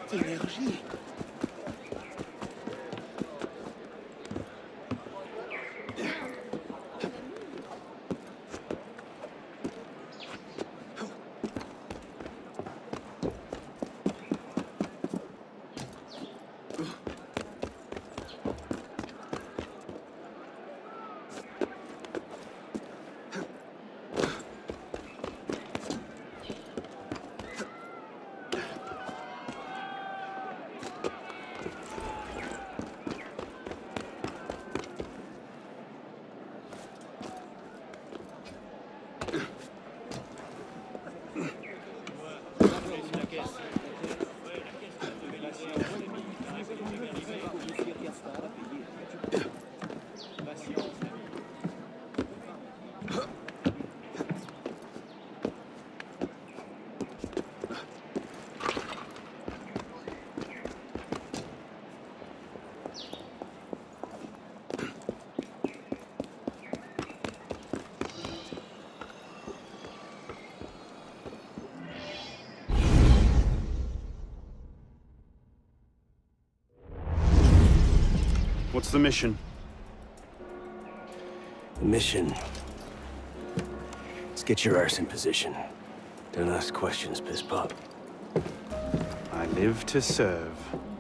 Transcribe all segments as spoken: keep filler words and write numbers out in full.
Cette énergie. What's the mission? The mission... Let's get your arse in position. Don't ask questions, piss pop. I live to serve.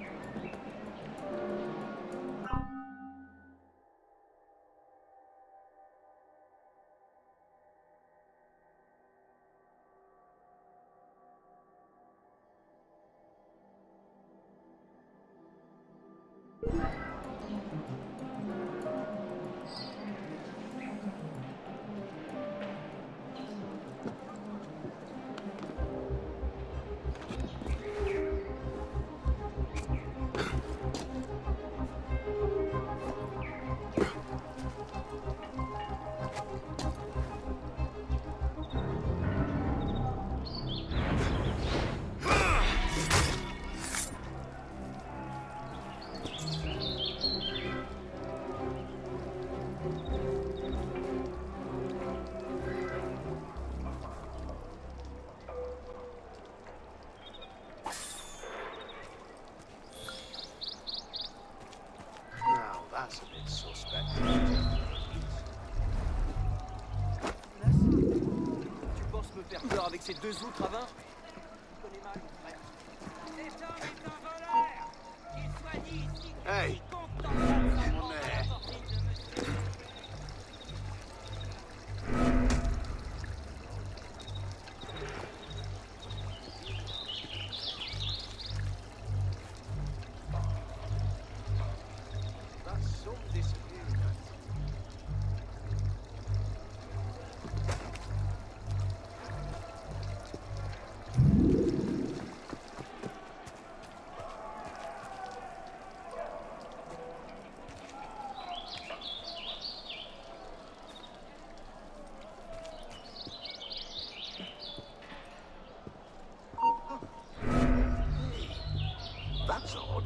That's a bit suspect. Tu penses me faire peur avec ces deux autres à vingt? Je connais mal mon frère. Cet homme est un voleur! Qu'il soit dit ici, Hey! quiconque tentera de Get s'approcher on de there. la poitrine de monsieur. That's some disappearing. That's odd.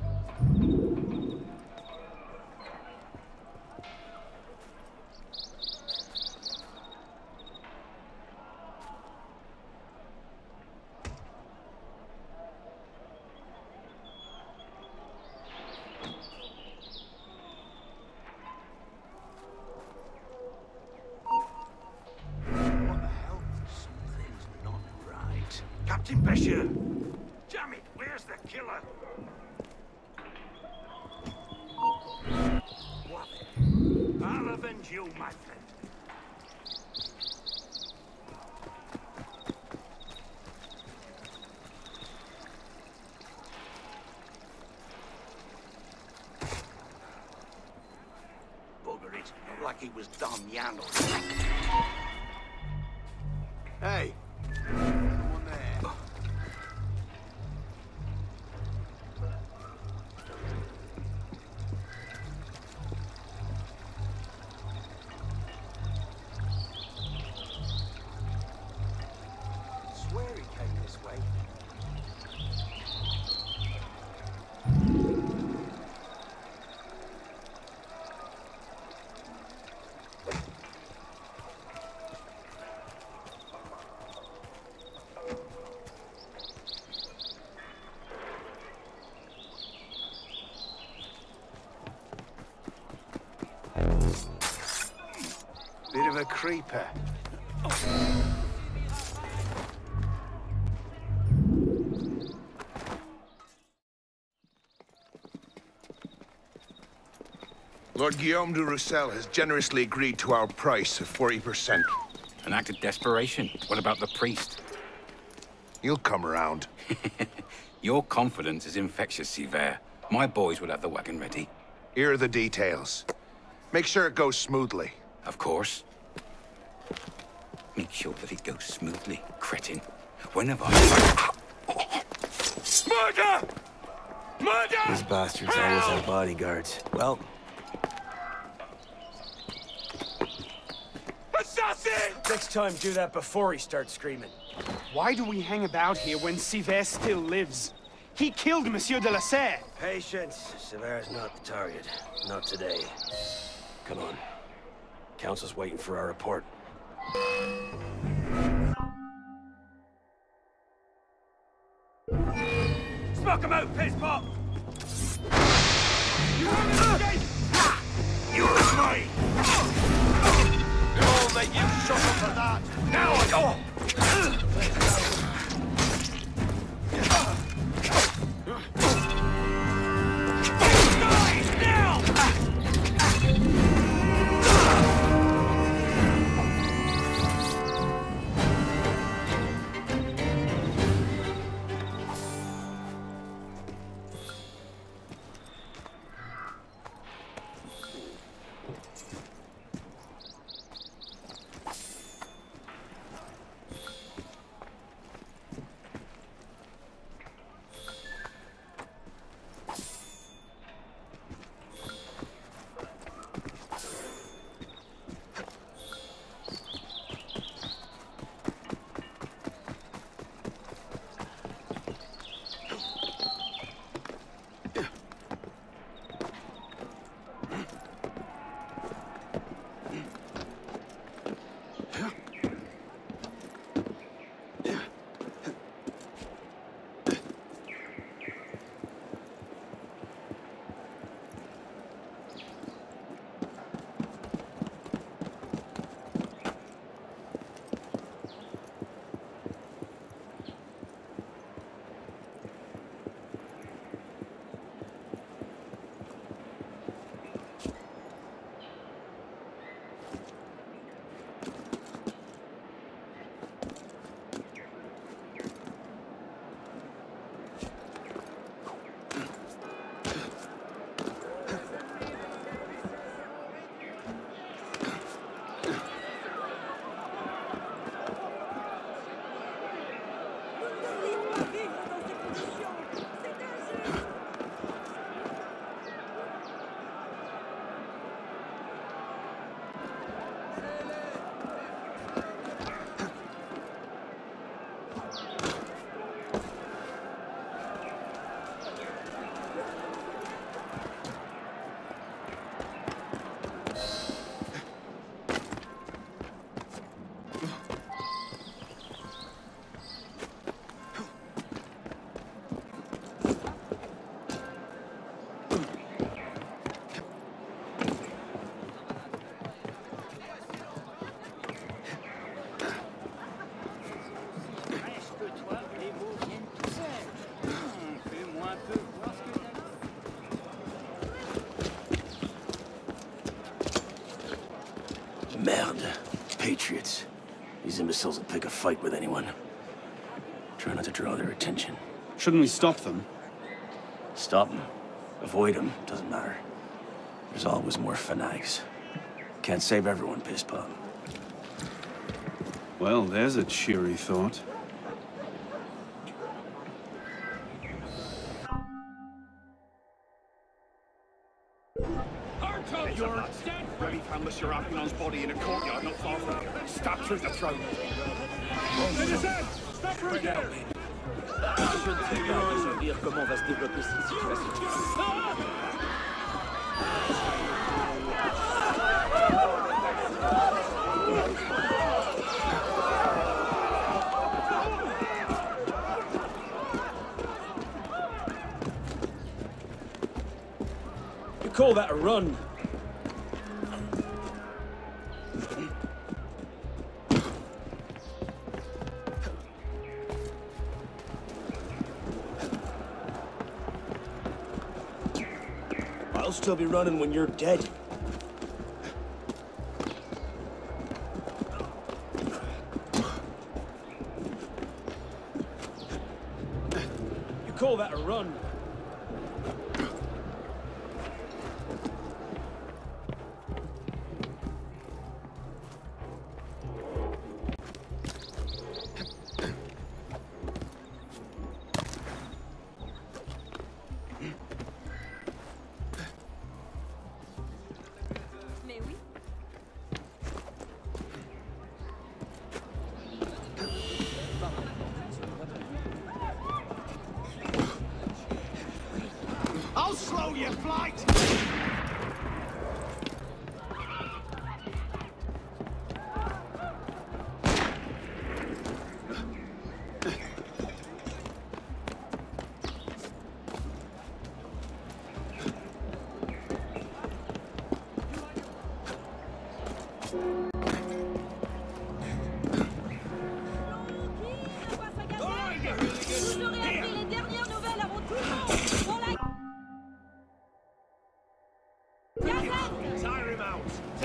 What the hell? Something's not right. Captain Bashir! Damn it, where's the killer? What? I'll avenge you, my friend. Bugger it, like he was Damian or something. Hey! Someone there. Swear he came this way. Reaper. Lord Guillaume de Roussel has generously agreed to our price of forty percent. An act of desperation. What about the priest? He'll come around. Your confidence is infectious, Sivert. My boys will have the wagon ready. Here are the details. Make sure it goes smoothly. Of course. Make sure that it goes smoothly, cretin. When have I... Murder! Murder! These bastards always have bodyguards. Well, Assassin! Next time, do that before he starts screaming. Why do we hang about here when Sivert still lives? He killed Monsieur de la Serre. patience. Sever's not the target. Not today. Come on. Council's waiting for our report. Smoke him out, piss pop! You want to escape? You are mine! Oh, that you suffer for that! Now I go! Merde. Patriots. These imbeciles will pick a fight with anyone. Try not to draw their attention. Shouldn't we stop them? Stop them. Avoid them. Doesn't matter. There's always more fanatics. Can't save everyone, piss pop. Well, there's a cheery thought. You're dead! Remy found Monsieur Arpinon's body in a courtyard not far from here. Stabbed through the throat. Citizen! Stop for a go! Je ne sais pas dire comment va se développer cette situation. You call that a run? I'll still be running when you're dead. You call that a run? I'll slow your flight! Vous aurez appris les dernières nouvelles avant tout le monde. Dans la... Tire him out!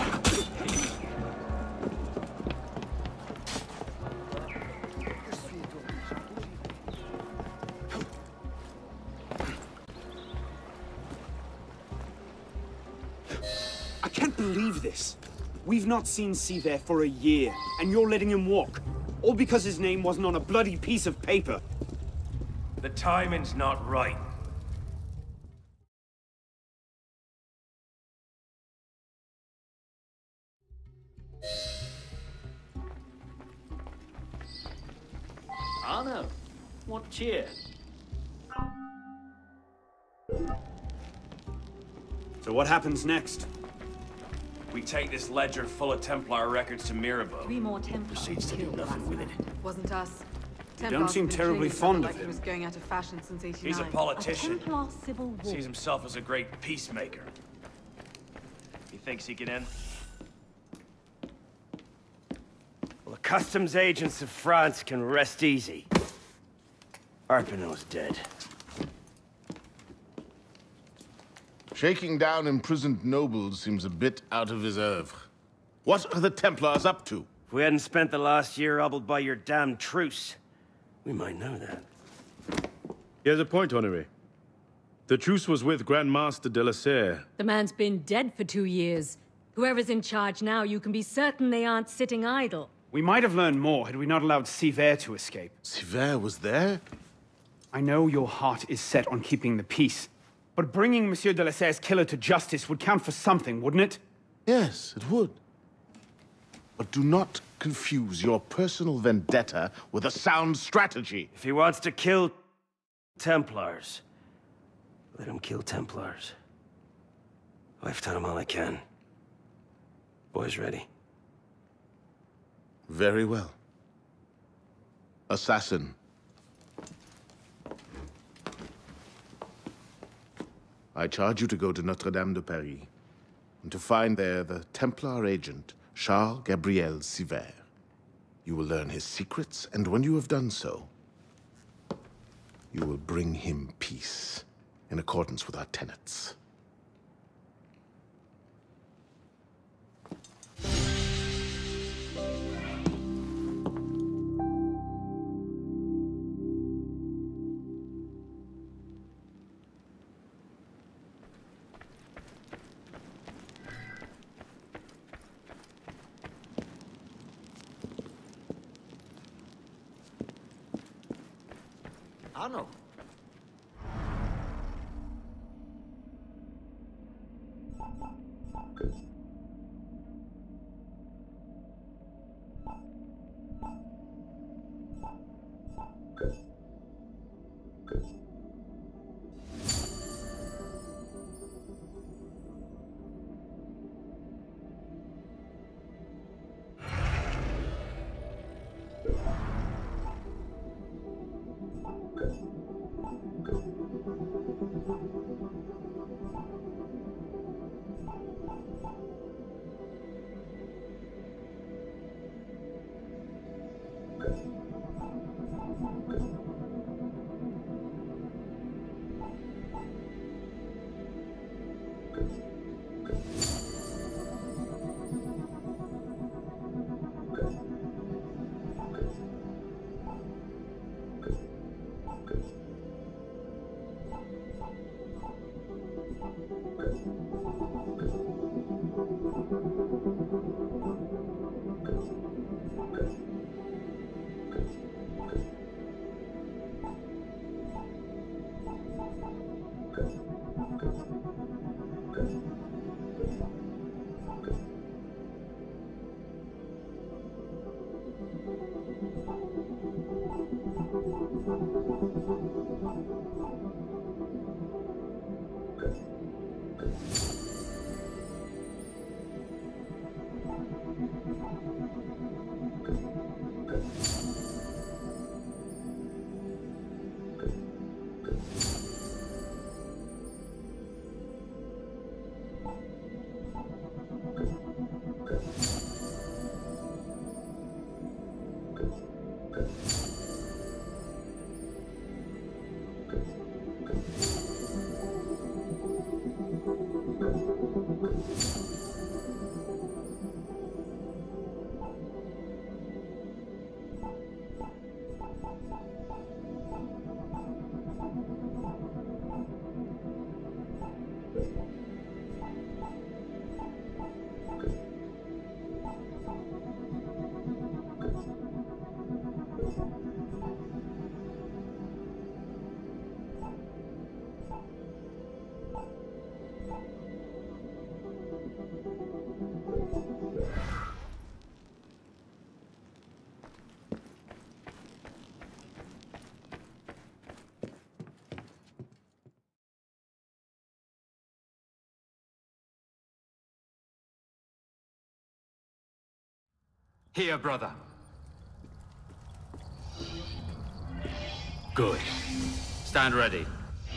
I can't believe this. We've not seen Seaver for a year, and you're letting him walk. All because his name wasn't on a bloody piece of paper. The timing's not right. Arno, what cheer? So what happens next? We take this ledger full of Templar records to Mirabeau. Three more Templars Proceeds to do killed nothing last with it. night. Wasn't us. You don't Templars seem have been terribly treating fond each other of like him. He was going out of fashion since eighty-nine. He's a politician. Templar civil war. Sees himself as a great peacemaker. He thinks he can end. Well, the customs agents of France can rest easy. Arpinot's dead. Shaking down imprisoned nobles seems a bit out of his oeuvre. What are the Templars up to? If we hadn't spent the last year hobbled by your damn truce, we might know that. He has a point, Honoré. The truce was with Grand Master de la Serre. The man's been dead for two years. Whoever's in charge now, you can be certain they aren't sitting idle. We might have learned more had we not allowed Seaver to escape. Seaver was there? I know your heart is set on keeping the peace, but bringing Monsieur de la Serre's killer to justice would count for something, wouldn't it? Yes, it would. But do not confuse your personal vendetta with a sound strategy. If he wants to kill Templars, let him kill Templars. I've done him all I can. Boys ready? Very well. Assassin. I charge you to go to Notre-Dame de Paris, and to find there the Templar agent, Charles Gabriel Seaver. You will learn his secrets, and when you have done so, you will bring him peace, in accordance with our tenets. Arno. Here, brother. Good. Stand ready.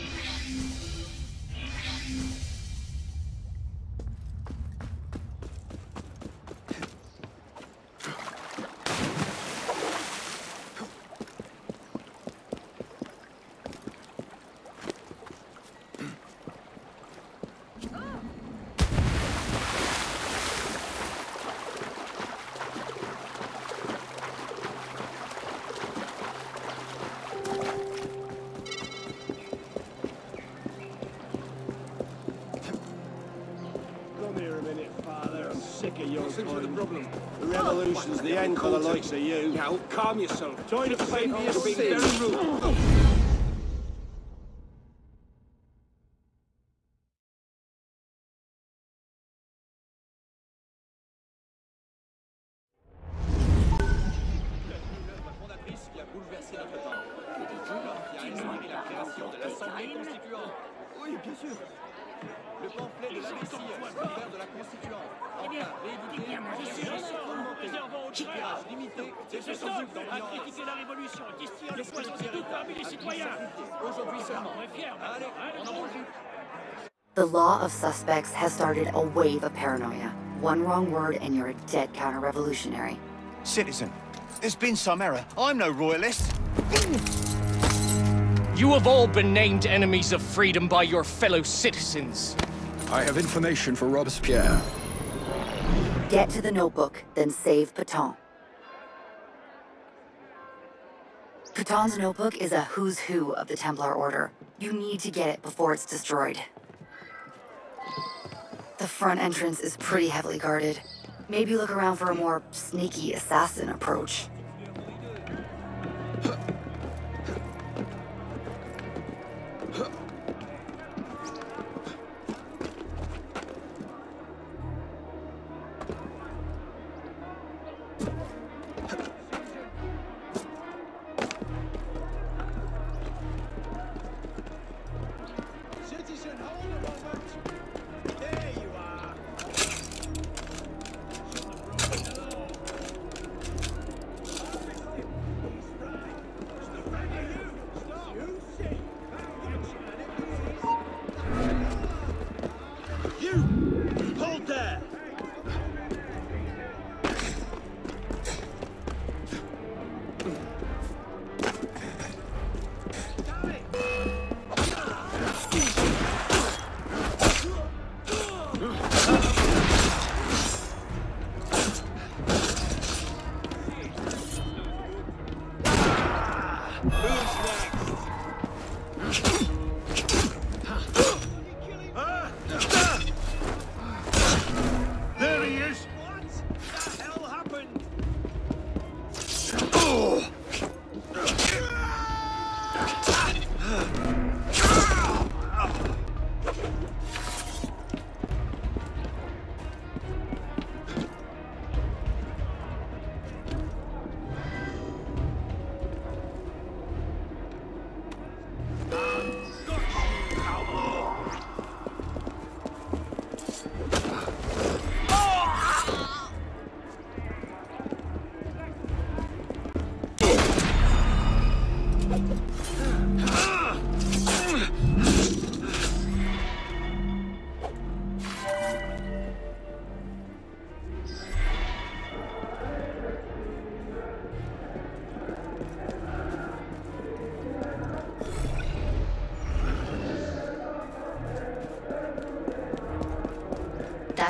The revolution's the end for the likes of you. Now, calm yourself. Trying to pay for your You're being sins. very rude. Oui, bien sûr. Le pamphlet de la Messie, l'affaire de la Constituante. Enfin, réédité, augmenté, tirage limité, et ce sans doute dans l'ignorance. Critiquer la révolution, distillant le poison des doutes parmi les citoyens. Aujourd'hui seulement. Allez, on en profite. The law of suspects has started a wave of paranoia. One wrong word and you're a dead counter-revolutionary. Citizen, there's been some error. I'm no royalist. You have all been named enemies of freedom by your fellow citizens. I have information for Robespierre. Get to the notebook, then save Pétain. Pétain's notebook is a who's who of the Templar Order. You need to get it before it's destroyed. The front entrance is pretty heavily guarded. Maybe look around for a more sneaky assassin approach.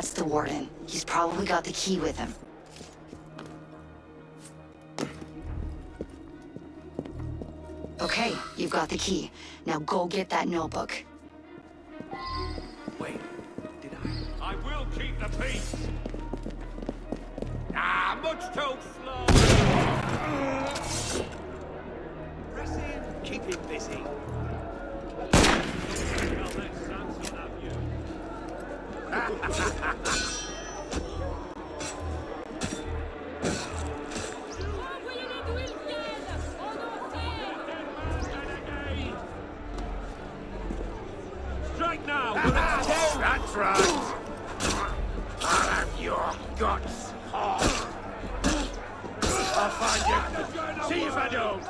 That's the Warden. He's probably got the key with him. Okay, you've got the key. Now go get that notebook. Wait, did I? I will keep the peace! Ah, much too slow! Press him, keep him busy. Well, let Samson have you. Strike now! That's right! I'll have your guts hard! I'll find you! See if I don't!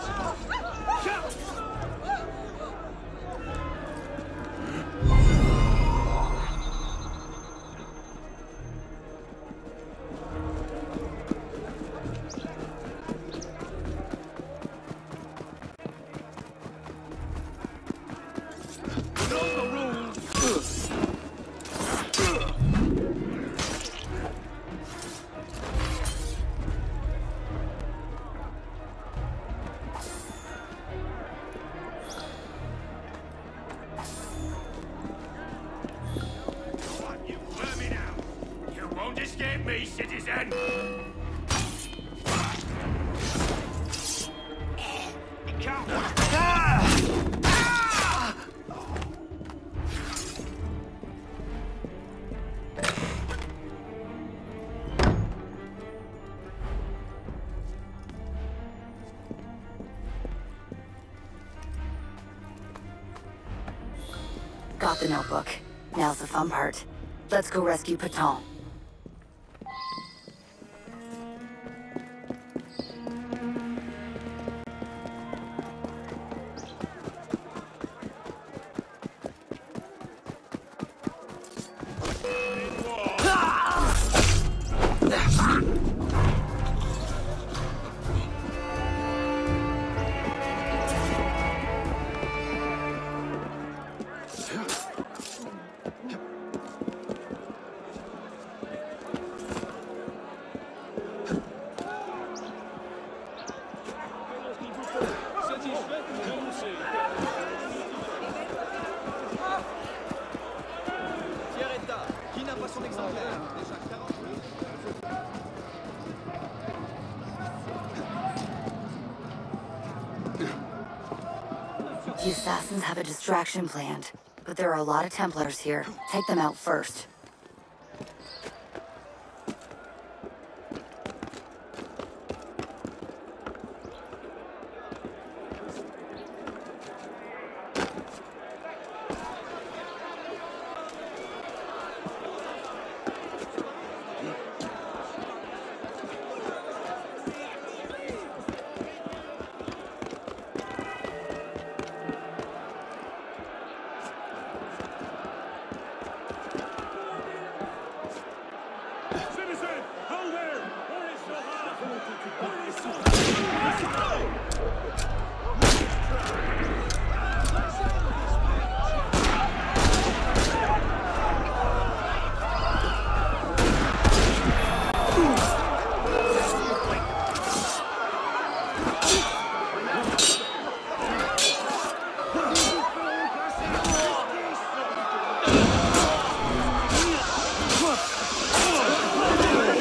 Escape me, citizen! Got the notebook. Now's the fun part. Let's go rescue Patton. The assassins have a distraction planned, but there are a lot of Templars here. Take them out first.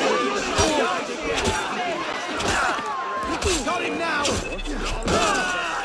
Got him now!